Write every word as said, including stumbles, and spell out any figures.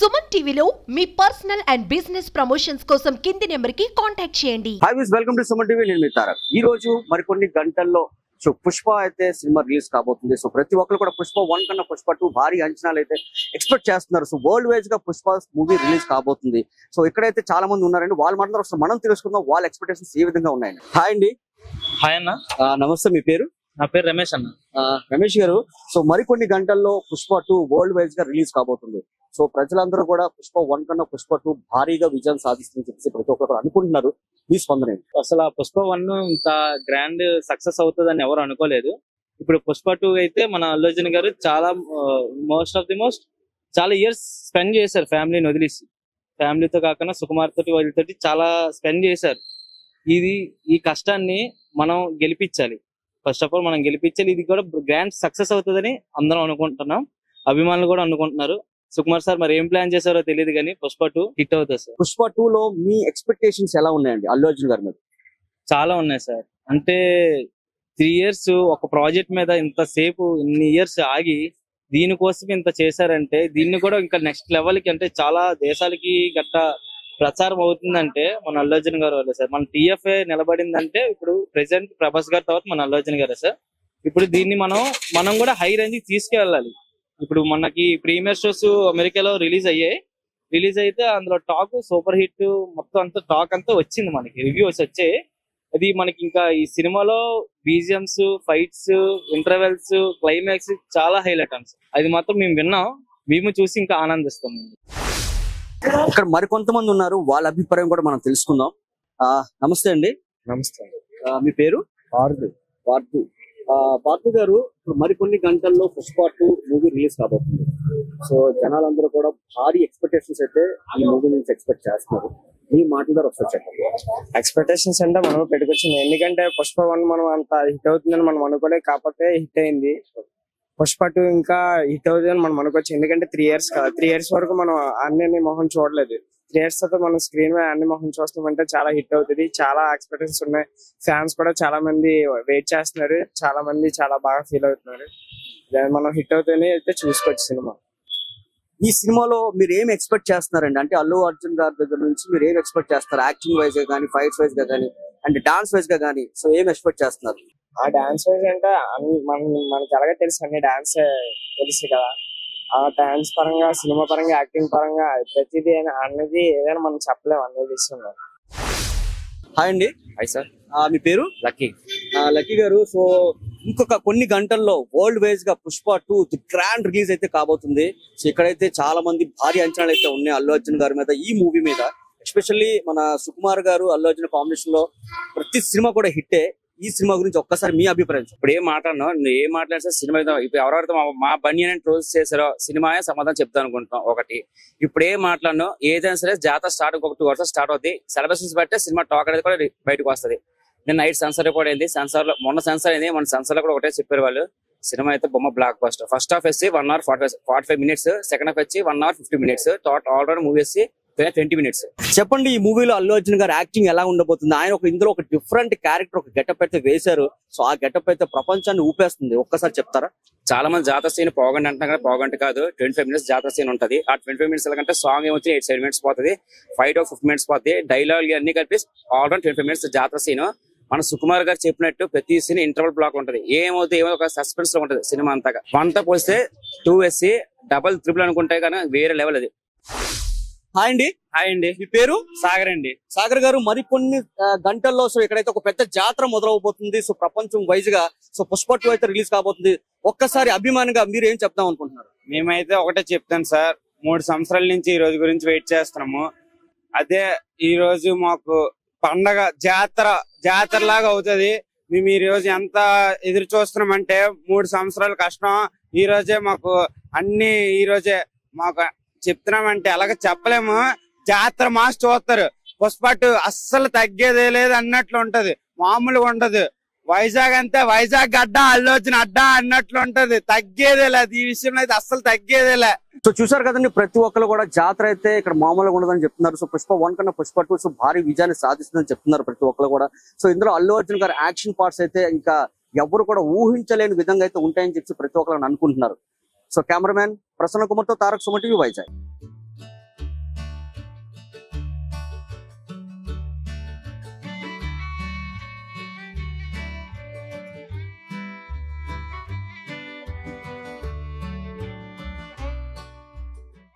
సుమన్ టీవీలో మీ personal and business promotions కోసం కింది నెంబర్ కి కాంటాక్ట్ చేయండి. హై విస్ వెల్కమ్ టు సుమన్ టీవీ. నేను మీ తారక్. ఈ రోజు మరికొన్ని గంటల్లో సో పుష్ప అయితే సినిమా రిలీజ్ కాబోతుంది. సో ప్రతి ఒక్కరు కూడా పుష్ప వన్ కన్నా పుష్ప టూ భారీ అంచనాలు అయితే ఎక్స్పెక్ట్ చేస్తున్నారు. సో వరల్డ్ వైజ్ గా పుష్ప మూవీ రిలీజ్ కాబోతుంది. సో ఇక్కడైతే చాలా మంది ఉన్నారండి, వాళ్ళు మాట్లాడారు. సో మనం తెలుసుకుందాం వాళ్ళ ఎక్స్పెక్టేషన్స్ ఏ విధంగా ఉన్నాయండి. హాయ్ అండి. హాయ్ అన్న. నమస్తే, మీ పేరు? నా పేరు రమేష్ అన్న. రమేష్ గారు, సో మరికొన్ని గంటల్లో పుష్ప టూ వరల్డ్ వైజ్ గా రిలీజ్ కాబోతుంది. సో ప్రజలందరూ కూడా పుష్ప వన్ కన్నా పుష్ప టూ భారీగా విజయం సాధిస్తుందని చెప్పేసి ప్రతి ఒక్కరు అనుకుంటున్నారు. మీ స్పందన? అసలు ఆ పుష్ప వన్ ఇంత గ్రాండ్ సక్సెస్ అవుతుందని ఎవరు అనుకోలేదు. ఇప్పుడు పుష్ప టూ అయితే మన అల్లు అర్జున్ గారు చాలా మోస్ట్ ఆఫ్ ది మోస్ట్ చాలా ఇయర్స్ స్పెండ్ చేశారు ఫ్యామిలీని వదిలేసి. ఫ్యామిలీతో కాకుండా సుకుమార్ తోటి వాళ్ళతోటి చాలా స్పెండ్ చేశారు. ఇది ఈ కష్టాన్ని మనం గెలిపించాలి. ఫస్ట్ ఆఫ్ ఆల్ మనం గెలిపించాలి. ఇది కూడా గ్రాండ్ సక్సెస్ అవుతుందని అందరం అనుకుంటున్నాం, అభిమానులు కూడా అనుకుంటున్నారు. సుకుమార్ సార్ మరి ఏం ప్లాన్ చేశారో తెలియదు కానీ పుష్ప టూ హిట్ అవుతుంది సార్. పుష్ప టూ లో మీ ఎక్స్పెక్టేషన్స్ ఎలా ఉన్నాయండి అల్లు అర్జున్ గారి మీద? చాలా ఉన్నాయి సార్. అంటే త్రీ ఇయర్స్ ఒక ప్రాజెక్ట్ మీద ఇంతసేపు ఇన్ని ఇయర్స్ ఆగి దీనికోసం ఇంత చేశారంటే దీన్ని కూడా ఇంకా నెక్స్ట్ లెవెల్ కి అంటే చాలా దేశాలకి గట్ట ప్రచారం అవుతుందంటే మన అల్లు అర్జున్ గారు వల్లే సార్. మన టీఎఫ్ఏ నిలబడిందంటే ఇప్పుడు ప్రెసెంట్ ప్రభాస్ గారి తర్వాత మన అల్లు అర్జున్ గారే సార్. ఇప్పుడు దీన్ని మనం మనం కూడా హై రేంజ్ కి తీసుకెళ్ళాలి. ఇప్పుడు మనకి ప్రీమియర్ షోస్ అమెరికాలో రిలీజ్ అయ్యాయి. రిలీజ్ అయితే అందులో టాక్ సూపర్ హిట్ మొత్తం అంతా టాక్ అంతా వచ్చింది, మనకి రివ్యూస్ వచ్చాయి. అది మనకి ఇంకా ఈ cinema BGMs, fights, intervals, climax చాలా హైలైట్ అండి. అది మాత్రం మేము విన్నాం, మేము చూసి ఇంకా ఆనందిస్తాం. ఇక్కడ మరికొంతమంది ఉన్నారు, వాళ్ళ అభిప్రాయం కూడా మనం తెలుసుకుందాం. ఆ నమస్తే అండి. నమస్తే. మీ పేరు? పార్దు. పార్దు. పార్దు గారు, ఇప్పుడు మరికొన్ని గంటల్లో పుష్ప టూ మూవీ రిలీజ్ కాబోతుంది. సో జనాలందరూ కూడా భారీ ఎక్స్పెక్టేషన్స్ అయితే ఈ మూవీ నుంచి ఎక్స్పెక్ట్ చేస్తున్నారు. మీ మాటల ద్వారా ఒకసారి చెప్పండి. ఎక్స్పెక్టేషన్స్ అంటే మనం పెట్టుకొచ్చింది, ఎందుకంటే పుష్ప వన్ మనం అంత హిట్ అవుతుందని మనం అనుకోలేదు, కాకపోతే హిట్ అయింది. పుష్ప టూ ఇంకా హిట్ అవుతుందని మనం అనుకోవచ్చు, ఎందుకంటే త్రీ ఇయర్స్ కదా. త్రీ ఇయర్స్ వరకు మనం అన్ని మొహం చూడలేదు. త్రీ ఇయర్స్ తర్వాత మనం స్క్రీన్ మీద అన్ని మొహం చూస్తామంటే చాలా హిట్ అవుతుంది. చాలా ఎక్స్పెక్టేషన్స్ ఉన్నాయి. ఫ్యాన్స్ కూడా చాలా మంది వెయిట్ చేస్తున్నారు, చాలా మంది చాలా బాగా ఫీల్ అవుతున్నారు. మనం హిట్ అవుతుంది అయితే చూసుకోవచ్చు సినిమా. ఈ సినిమాలో మీరు ఏం ఎక్స్పెక్ట్ చేస్తున్నారండి? అంటే అల్లు అర్జున్ గారి దగ్గర నుంచి మీరు ఏం ఎక్స్పెక్ట్ చేస్తారు? యాక్టింగ్ వైజ్ గా కానీ, ఫైట్స్ వైజ్ గా కానీ, అంటే డాన్స్ వైజ్ గా కానీ, సో ఏం ఎక్స్పెక్ట్ చేస్తున్నారు? ఆ డాన్స్ వైజ్ అంటే మన మనకి ఎలాగో తెలుసు, అన్ని డాన్స్ తెలుసు కదా. ఆ డాన్స్ పరంగా, సినిమా పరంగా, యాక్టింగ్ పరంగా ప్రతిదీ అన్నది ఏదైనా మనం చెప్పలేము అనే విషయంలో. హాయ్ అండి. Hi sir. మీ పేరు? లక్కీ. లక్కీ గారు, సో ఇంకొక కొన్ని గంటల్లో వరల్డ్ వైజ్ గా పుష్ప టూ గ్రాండ్ రిలీజ్ అయితే కాబోతుంది. సో ఇక్కడైతే చాలా మంది భారీ అంచనాలు అయితే ఉన్నాయి అల్లు అర్జున్ గారి మీద, ఈ మూవీ మీద. ఎస్పెషల్లీ మన సుకుమార్ గారు అల్లు అర్జున్ కాంబినేషన్ లో ప్రతి సినిమా కూడా హిట్టే. ఈ సినిమా గురించి ఒక్కసారి మీ అభిప్రాయం? ఇప్పుడు ఏం మాట్లాడినా ఏం మాట్లాడితే సినిమా ఇప్పుడు ఎవరెవరితో మా బన్యని ట్రోల్స్ చేశారో సినిమాయే సమాధానం చెప్తాను అనుకుంటున్నాం. ఒకటి ఇప్పుడు ఏం మాట్లాడినా ఏదైనా సరే జాతర స్టార్ట్ ఒక టూ అవర్స్ స్టార్ట్ అవుతుంది. సెలబ్రేషన్స్ బట్టే సినిమా టాక్ అనేది కూడా బయటకు వస్తుంది. నేను నైట్ సెన్సార్ రిపోర్ట్ అయింది, సెన్సార్ లో మొన్న సెన్సార్ అయింది, మన సెన్సార్ లో కూడా ఒకటే చెప్పారు వాళ్ళు. సినిమా అయితే బొమ్మ బ్లాక్ బస్టర్. ఫస్ట్ హాఫ్ వచ్చి one hour forty forty five minutes second half వచ్చి one hour fifty minutes total already movie వచ్చి ట్వంటీ మినిట్స్. చెప్పండి, ఈ మూవీలో అల్లు అర్జున్ గారు యాక్టింగ్ ఎలా ఉండబోతుంది? ఆయన ఒక ఇందులో ఒక డిఫరెంట్ క్యారెక్టర్, ఒక గెటప్ అయితే వేశారు. సో ఆ గెటప్ అయితే ప్రపంచాన్ని ఊపేస్తుంది. ఒక్కసారి చెప్తారా? చాలా మంది జాతర సీన్ పోగండి అంటున్నారు కదా, పోగంటి కాదు, ట్వంటీ ఫైవ్ మినిట్స్ జాతర సీన్ ఉంటుంది. ఆ ట్వంటీ ఫైవ్ మినిట్స్ కంటే సాంగ్ ఏమొచ్చి ఎయిట్ సెవెన్ మినిట్స్ పోతుంది, ఫైట్ ఒక ఫిఫ్టీ మినిట్స్ పోతుంది, డైలాగ్ అన్ని కలిపి ఆల్రెడీ ట్వంటీ ఫైవ్ మినిట్స్ జాతర సీన్. మన సుకుమార్ గారు చెప్పినట్టు ప్రతి సీన్ ఇంటర్వల్ బ్లాక్ ఉంటుంది. ఏమవుతుంది ఏమో ఒక సస్పెన్స్ లో ఉంటుంది సినిమా అంతగా. వన్ తో పోస్తే టూ వేసి డబల్ త్రిపుల్ అనుకుంటే కానీ వేరే లెవెల్ అది. హాయ్ అండి. హాయ్ అండి. మీ పేరు? సాగర్ అండి. సాగర్ గారు, మరికొన్ని గంటల్లో సో ఇక్కడైతే ఒక పెద్ద జాతర మొదలవబోతుంది. సో ప్రపంచం వైజ్ గా సో పుష్ప టూ అయితే రిలీజ్ కాబోతుంది. ఒక్కసారి అభిమానిగా మీరు ఏం చెప్తాం అనుకుంటున్నారు? మేమైతే ఒకటే చెప్తాను సార్, మూడు సంవత్సరాల నుంచి ఈ రోజు గురించి వెయిట్ చేస్తున్నాము. అదే ఈ రోజు మాకు పండగ జాతర జాతర లాగా అవుతుంది. మేము ఈ రోజు ఎంత ఎదురు చూస్తున్నామంటే మూడు సంవత్సరాల కష్టం ఈ రోజే మాకు అన్ని ఈ రోజే మాకు చెప్తున్నామంటే అలాగే చెప్పలేము. జాతర మాస్ చూస్తారు. పుష్ప టూ అస్సలు తగ్గేదే లేదు అన్నట్లు ఉంటది, మామూలుగా ఉండదు. వైజాగ్ అంతే, వైజాగ్ అడ్డ అల్లు అర్జున్ అడ్డ అన్నట్లు ఉంటది, తగ్గేదే లేదు. ఈ విషయంలో అయితే అస్సలు తగ్గేదేలే. సో చూసారు కదండి, ప్రతి ఒక్కరు కూడా జాతర అయితే ఇక్కడ మామూలుగా ఉండదని చెప్తున్నారు. సో పుష్ప వన్ కన్నా పుష్ప టూ సో భారీ విజయాన్ని సాధిస్తుందని చెప్తున్నారు ప్రతి ఒక్కరు కూడా. సో ఇందులో అల్లు అర్జున్ గారి యాక్షన్ పార్ట్స్ అయితే ఇంకా ఎవరు కూడా ఊహించలేని విధంగా అయితే ఉంటాయని చెప్పి ప్రతి ఒక్కరు అనుకుంటున్నారు. సో కెమెరామెన్ ప్రసన్న కుమార్ తో తారక్, సుమన్ టీవీ, వైజాగ్.